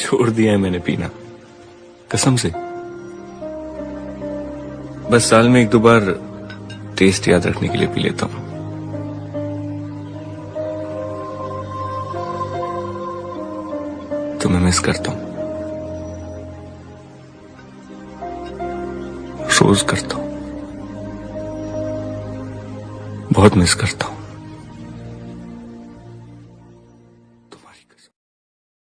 छोड़ दिया है मैंने पीना, कसम से। बस साल में एक दो बार टेस्ट याद रखने के लिए पी लेता हूं। तुम्हें मिस करता हूं, रोज करता हूं, बहुत मिस करता हूं।